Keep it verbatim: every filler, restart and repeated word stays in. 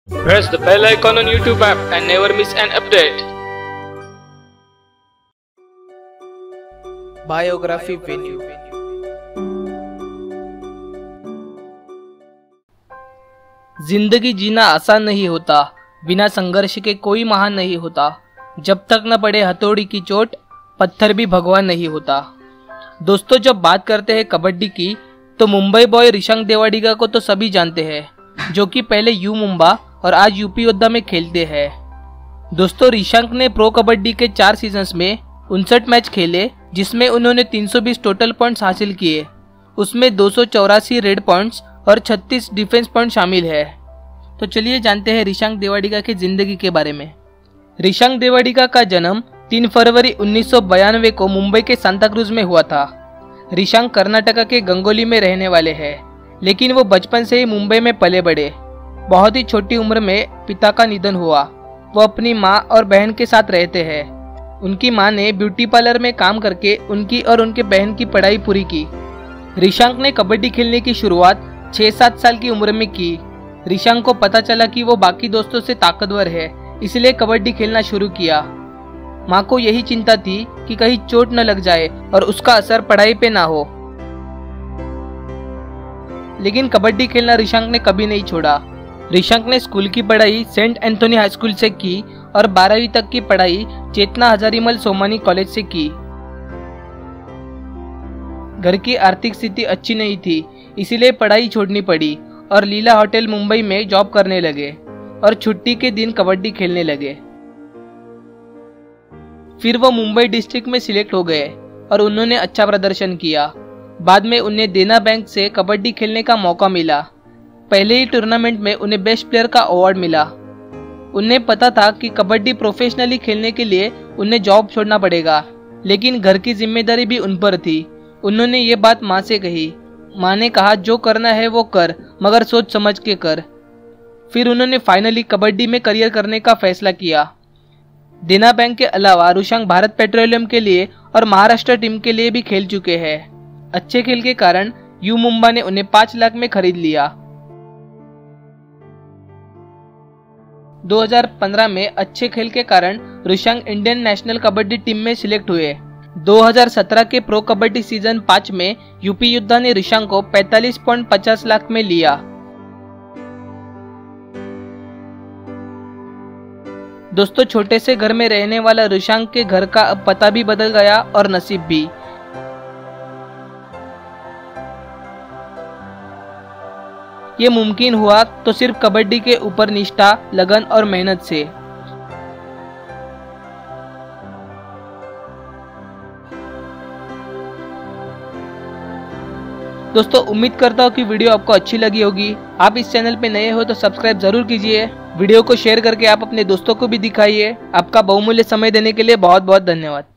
Press the bell icon on YouTube app and never miss an update. Biography venue. जिंदगी जीना आसान नहीं होता, बिना संघर्ष के कोई महान नहीं होता। जब तक न पड़े हथौड़ी की चोट, पत्थर भी भगवान नहीं होता। दोस्तों, जब बात करते हैं कबड्डी की तो मुंबई बॉय रिशांक देवाडिगा को तो सभी जानते हैं, जो कि पहले यू मुंबा और आज यूपी योद्धा में खेलते हैं। दोस्तों, रिशांक ने प्रो कबड्डी के चार सीजन्स में उनसठ मैच खेले, जिसमें उन्होंने तीन सौ बीस टोटल पॉइंट्स हासिल किए। उसमें दो सौ चौरासी रेड पॉइंट्स और छत्तीस डिफेंस पॉइंट शामिल है। तो चलिए जानते हैं रिशांक देवाडिगा की जिंदगी के बारे में। रिशांक देवाडिगा का जन्म तीन फरवरी उन्नीस सौ बयानवे को मुंबई के सांताक्रूज में हुआ था। रिशांक कर्नाटका के गंगोली में रहने वाले हैं, लेकिन वो बचपन से ही मुंबई में पले बढ़े। बहुत ही छोटी उम्र में पिता का निधन हुआ। वो अपनी माँ और बहन के साथ रहते हैं। उनकी माँ ने ब्यूटी पार्लर में काम करके उनकी और उनके बहन की पढ़ाई पूरी की। रिशांक ने कबड्डी खेलने की शुरुआत छह सात साल की उम्र में की। रिशांक को पता चला कि वो बाकी दोस्तों से ताकतवर है, इसलिए कबड्डी खेलना शुरू किया। माँ को यही चिंता थी कि कहीं चोट न लग जाए और उसका असर पढ़ाई पे ना हो। लेकिन कबड्डी खेलना रिशांक ने कभी नहीं छोड़ा। रिशांक ने स्कूल की पढ़ाई सेंट एंथोनी हाई स्कूल से की और बारहवीं तक की पढ़ाई चेतना हजारीमल सोमानी कॉलेज से की। घर की आर्थिक स्थिति अच्छी नहीं थी, इसीलिए पढ़ाई छोड़नी पड़ी और लीला होटल मुंबई में जॉब करने लगे और छुट्टी के दिन कबड्डी खेलने लगे। फिर वो मुंबई डिस्ट्रिक्ट में सिलेक्ट हो गए और उन्होंने अच्छा प्रदर्शन किया। बाद में उन्हें देना बैंक से कबड्डी खेलने का मौका मिला। पहले ही टूर्नामेंट में उन्हें बेस्ट प्लेयर का अवार्ड मिला। उन्हें पता था कि कबड्डी प्रोफेशनली खेलने के लिए उन्हें जॉब छोड़ना पड़ेगा, लेकिन घर की जिम्मेदारी भी उन पर थी। उन्होंने ये बात माँ से कही। माँ ने कहा, जो करना है वो कर, मगर सोच समझ के कर। फिर उन्होंने फाइनली कबड्डी में करियर करने का फैसला किया। देना बैंक के अलावा रिशांक भारत पेट्रोलियम के लिए और महाराष्ट्र टीम के लिए भी खेल चुके हैं। अच्छे खेल के कारण यू मुंबा ने उन्हें पाँच लाख में खरीद लिया। दो हज़ार पंद्रह में अच्छे खेल के कारण Rishank Indian national kabaddi team में सिलेक्ट हुए। दो हज़ार सत्रह के प्रो कबड्डी सीजन पाँच में यूपी योद्धा ने रिशांक को पैंतालीस पॉइंट पचास लाख में लिया। दोस्तों, छोटे से घर में रहने वाला रिशांक के घर का अब पता भी बदल गया और नसीब भी। ये मुमकिन हुआ तो सिर्फ कबड्डी के ऊपर निष्ठा, लगन और मेहनत से। दोस्तों, उम्मीद करता हूँ कि वीडियो आपको अच्छी लगी होगी। आप इस चैनल पे नए हो तो सब्सक्राइब जरूर कीजिए। वीडियो को शेयर करके आप अपने दोस्तों को भी दिखाइए। आपका बहुमूल्य समय देने के लिए बहुत बहुत धन्यवाद।